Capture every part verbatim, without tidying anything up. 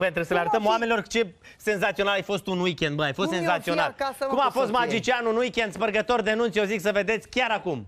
Pentru să le arătăm oamenilor ce senzațional ai fost un weekend, bă, ai fost senzațional. Cum a fost magicianul un weekend, spărgător de nunți, eu zic să vedeți chiar acum.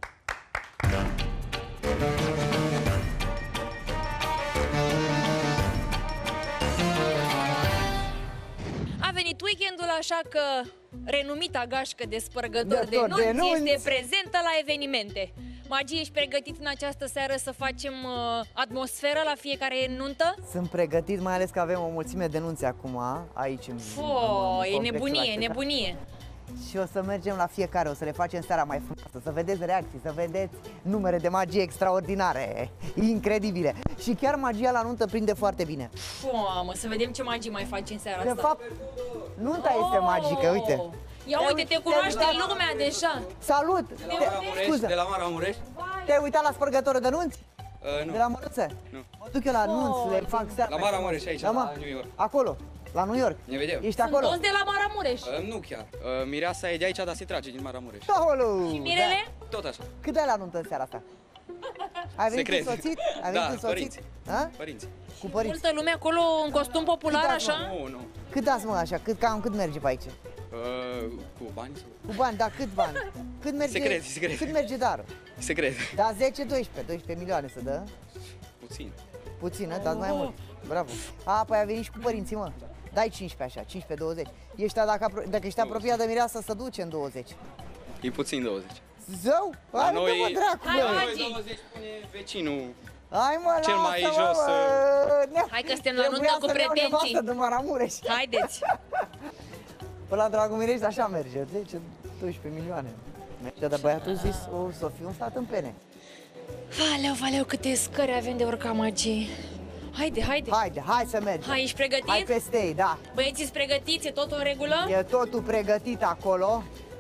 A venit weekendul, așa că renumita gașcă de spărgător de, de nunți, de nunți este prezentă la evenimente. Magie, ești pregătit în această seară să facem uh, atmosferă la fiecare nuntă? Sunt pregătit, mai ales că avem o mulțime de nunți acum aici în, Fo, în e nebunie, e nebunie. Și o să mergem la fiecare, o să le facem seara mai frumoasă, să vedeți reacții, să vedeți numere de magie extraordinare, incredibile. Și chiar magia la nuntă prinde foarte bine. Mamă, să vedem ce magie mai faci în seara de asta. De fapt, nunta oh! este magică, uite. Ia uite, te cunoaște lumea deja. Salut! De la Maramureș, de la Maramureș. Te-ai uitat la spărgătorul de nunți? Uh, nu. De la Măruță? Nu. Mă duc eu la nunți, le fac seara. La Maramureș, aici, la, la New York. Acolo, la New York. Ne vedem. Ești Sunt acolo? toți de la Maramureș. Uh, nu chiar. Uh, mireasa e de aici, dar se trage din Maramureș. Aoleu! Și mirele? Da. Tot așa. Cât ai la nuntă în seara asta? Ai venit Secret. însoțit? Ai venit da, însoțit? părinți. Ha? Părinți. Cu părinți. Multă lume acolo în costum popular, așa? Nu, nu. Cât dați, mă, așa? Cât, cam cât merge pe aici? Uh, cu bani? Cu bani, dar cât bani? Cât merge, secret, secret. Cât merge darul? Secret. Da, zece doisprezece, doisprezece milioane să dă. Puțin. Puțin, oh. Dați mai mult. Bravo. A, păi a venit și cu părinții, mă. Dai cincisprezece așa, cincisprezece douăzeci. Ești, dacă, dacă ești apropiat de mireasă, să duce în douăzeci. E puțin douăzeci. Zău? Hai, noi, mă, dracu, hai, bă. Noi douăzeci pune vecinul. Hai, mă, cel mai lasă, jos. Mă, hai că suntem la nuntă cu pretenții. De Maramureș. Haideți. Până la Dragomirești așa merge, zece doisprezece milioane. Merge, dar băiatul zis, o să fiu un stat în pene. Valeu, valeu, câte scări avem de urca magie. Haide, haide. Haide, hai să mergem. Hai, ești pregătit? Hai peste ei, da. Băieții, sunt pregătiți? E totul în regulă? E totul pregătit acolo.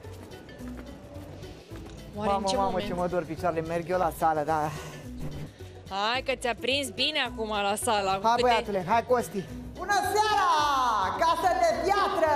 Oare mamă, în ce mamă, moment? ce mă dor picioarele, merg eu la sală, da. Hai că ți-a prins bine acum la sala. Hai, câte... băiatule, hai, Costi. Bună seara! Casă de piatră!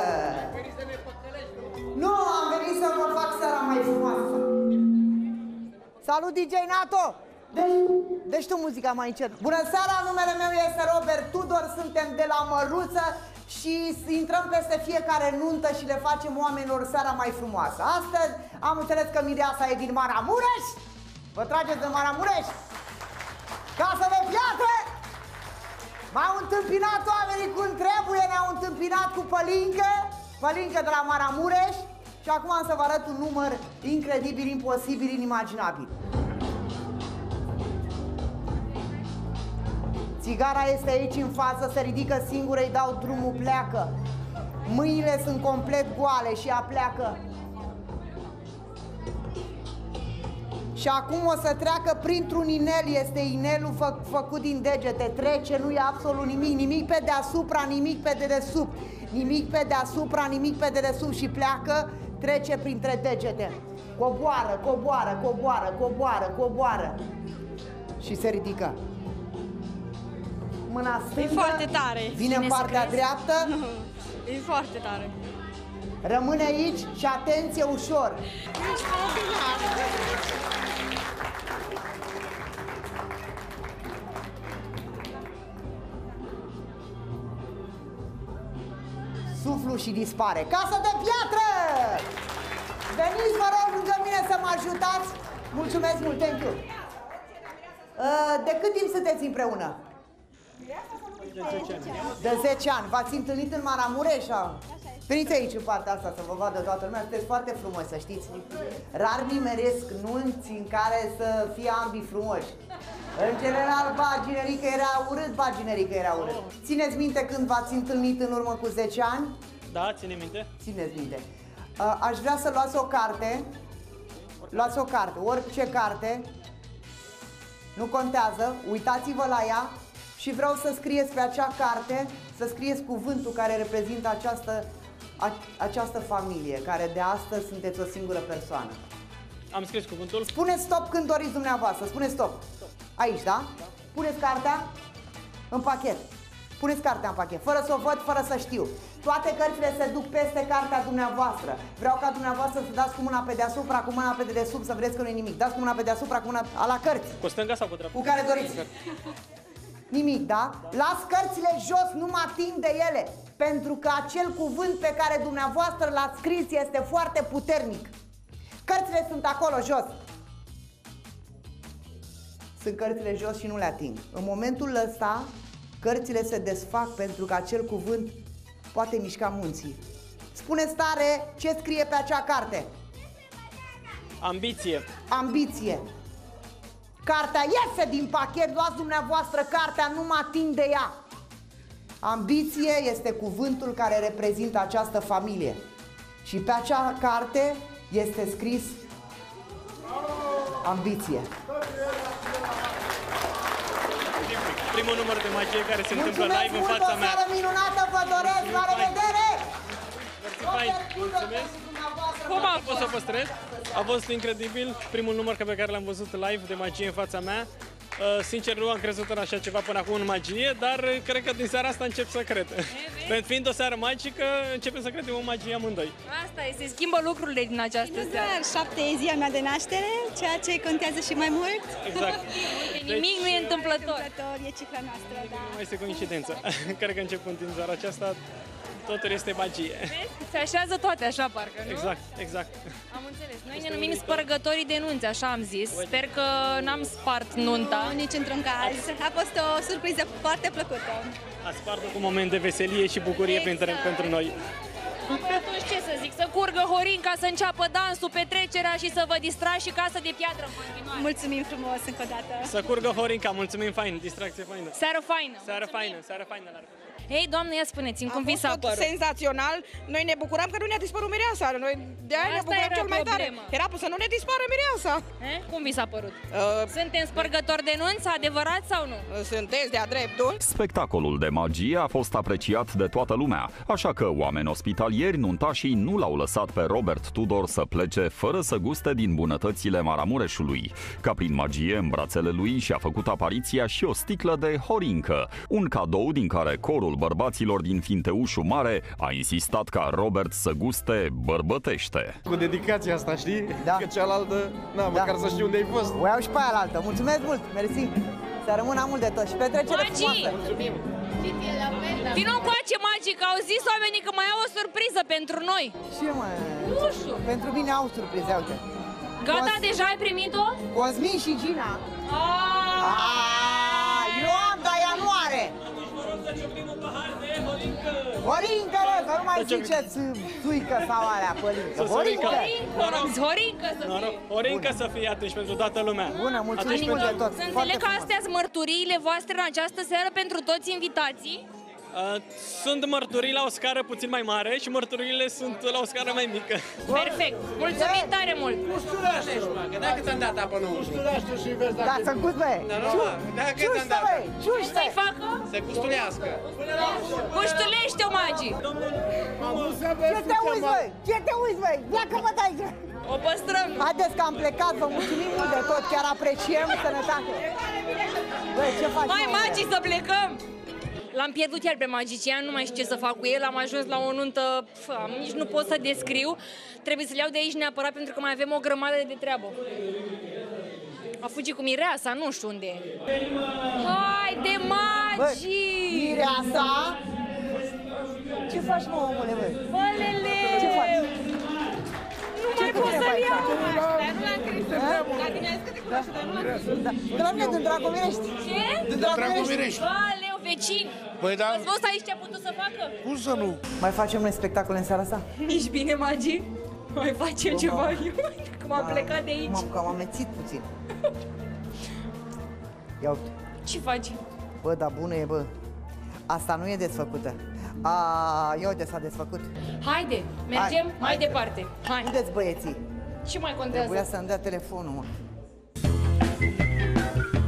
Nu, am venit să vă fac seara mai frumoasă. Salut, D J Nato! Deci, deci tu muzica mai încet. Bună seara, numele meu este Robert Tudor, suntem de la Măruță și intrăm peste fiecare nuntă și le facem oamenilor seara mai frumoasă. Astăzi am înțeles că mireasa e din Maramureș. Vă trageți de Maramureș? Casă de piatră! M-au întâmpinat oamenii cum trebuie, ne-au întâmpinat cu Pălincă, Pălincă de la Maramureș. Și acum am să vă arăt un număr incredibil, imposibil, inimaginabil. Țigara este aici în față, se ridică singură, îi dau drumul, pleacă. Mâinile sunt complet goale și ea pleacă. Și acum o să treacă printr-un inel, este inelul fă, făcut din degete, trece, nu e absolut nimic, nimic pe deasupra, nimic pe dedesubt, nimic pe deasupra, nimic pe dedesubt și pleacă, trece printre degete. Coboară, coboară, coboară, coboară, coboară și se ridică. Mâna stângă, e foarte tare. Vine în partea dreaptă. E foarte tare. Rămâne aici și atenție, ușor. Suflu și dispare. Casă de piatră! Veniți, vă rog, lângă mine să mă ajutați. Mulțumesc mult, thank you. De cât timp sunteți împreună? De zece ani. V-ați întâlnit în Maramureș? Veniți aici în partea asta să vă vadă toată lumea. Sunteți foarte frumoși, să știți. Rar nimeresc nunți în care să fie ambii frumoși. În general, ba, generică era urât, ba, generică era urât. Țineți minte când v-ați întâlnit în urmă cu zece ani? Da, ține minte. Țineți minte. Aș vrea să luați o carte. Luați o carte, orice carte. Nu contează, uitați-vă la ea. Și vreau să scrieți pe acea carte, să scrieți cuvântul care reprezintă această, a, această familie, care de astăzi sunteți o singură persoană. Am scris cuvântul. Spuneți stop când doriți dumneavoastră, spuneți stop. Aici, da? Puneți cartea în pachet. Puneți cartea în pachet, fără să o văd, fără să știu. Toate cărțile se duc peste cartea dumneavoastră. Vreau ca dumneavoastră să dați cu mâna pe deasupra, cu mâna pe dedesubt, să vedeți că nu e nimic. Dați cu mâna pe deasupra, cu mâna a la cărți. Cu stânga sau cu dreapta? Cu care doriți. Nimic, da? Las cărțile jos, nu mă ating de ele. Pentru că acel cuvânt pe care dumneavoastră l-ați scris este foarte puternic. Cărțile sunt acolo, jos. Sunt cărțile jos și nu le ating. În momentul ăsta, cărțile se desfac pentru că acel cuvânt poate mișca munții. Spuneți tare ce scrie pe acea carte. Ambiție. Ambiție. Cartea iese din pachet, luați dumneavoastră cartea, nu mă ating de ea. Ambiție este cuvântul care reprezintă această familie. Și pe acea carte este scris ambiție. Primul număr de magie care se întâmplă live în fața mea. Mulțumesc mult, o seară minunată, vă doresc, la revedere! Mulțumesc! Cum a fost să păstrez? A fost incredibil, primul număr pe care l-am văzut live de magie în fața mea. Sincer, nu am crezut în așa ceva până acum în magie, dar cred că din seara asta încep să cred. Pentru fiind o seară magică, începem să credem în magie amândoi. Asta e, se schimbă lucrurile din această seară. Șapte e ziua mea de naștere, ceea ce contează și mai mult. Exact. Nimic nu e întâmplător. E cifra noastră, da. Nu mai este coincidență. Cred că începând din seara aceasta, totul este magie. Se așează toate așa, parcă, nu? Exact, exact. Am înțeles. Noi ne numim spărgătorii de nunți, așa am zis. Sper că n-am spart nunta. Nu, nici într-un caz. A fost o surpriză foarte plăcută. A spart un moment de veselie și bucurie Exact. pentru, pentru noi. Păi atunci ce să zic, să curgă Horinca, să înceapă dansul, petrecerea și să vă distrați și casă de piatră în continuare. Mulțumim frumos încă o dată. Să curgă Horinca, mulțumim, fain, distracție faină. Seară faină. Seară faină, seară faină la revedere. Hei, doamne, ia spuneți-mi, cum vi s-a tot părut? senzațional. Noi ne bucuram că nu ne-a dispărut mireasa. Noi de aia ne Asta bucuram era cel mai tare. problema. Era să nu ne dispară mireasa. Eh? Cum vi s-a părut? Uh, Suntem spărgători de nunți, adevărat sau nu? sunteți de-a dreptul. Spectacolul de magie a fost apreciat de toată lumea, așa că oameni ospitalieri nuntașii nu l-au lăsat pe Robert Tudor să plece fără să guste din bunătățile Maramureșului. Ca prin magie în brațele lui și-a făcut apariția și o sticlă de Horincă, un cadou din care corul bărbaților din Finteușu Mare a insistat ca Robert să guste bărbătește. Cu dedicația asta, știi? Da. Că cealaltă, na, măcar să știu unde ai fost. O iau și pe aia la altă. Mulțumesc mult, mersi. Să rămână mult de tot și petrecere Magi! frumoasă. Vino încoace, Magic, au zis oamenii că mai au o surpriză pentru noi. Ce mă? Nu știu. Pentru mine au surprize, uite. Gata, Cos- deja ai primit-o? Cosmin și Gina. Aaaa! Aaaa, eu am, dar ea nu are. Horincă, bă, că nu mai ziceți suică sau alea, pălincă. Horincă. Horincă să fie. Horincă să fie atunci pentru toată lumea. Bună, mulțumim mult de tot. Să Foarte înțeleg că frumos. astea sunt mărturiile voastre în această seară pentru toți invitații. Uh, sunt mărturii la o scară puțin mai mare și mărturiile sunt la o scară mai mică. Perfect. Mulțumim tare mult. Dacă ți-am dat apă nouă. Da, să gust, băi. Dacă ți-am Ciuștă, dat băi, Cum ciuștă. să-i facă? să gustulească. Guștulește-o, Magi. Ce te uiți, băi? Ce te uiți, băi? Pleacă-mă de aici. O păstrăm. Haideți că am plecat, vă mulțumim mult de tot, chiar apreciem sănătate. Băi, ce faci, Mai, mă, Magi, să plecăm. L-am pierdut iar pe magician, nu mai știu ce să fac cu el, am ajuns la o nuntă, pf, nici nu pot să descriu. Trebuie să-l iau de aici neapărat pentru că mai avem o grămadă de treabă. A fugit cu mireasa, nu știu unde e. Haide, Magi! Băi, mireasa? Ce faci, mă, omule, băi? Fălele! Ce faci? Nu mai pot să-l iau! Da. De la mine, din Dragomirești. Ce? Din Dragomirești. Valeu, vecin! Păi da, Ați văzut aici ce a putut să facă? cum să nu? Mai facem noi spectacole în seara asta? Nici bine, Magi. Mai facem ceva. Că m-am plecat de aici. M-am cam amețit puțin. Ia uite. Ce faci? Bă, dar bună e, bă. Asta nu e desfăcută. A, ia uite, s-a desfăcut. Haide, mergem Hai, mai hai. departe. Hai. Unde-ți băieții? Ce mai contează? Trebuia să-mi dea telefonul, mă.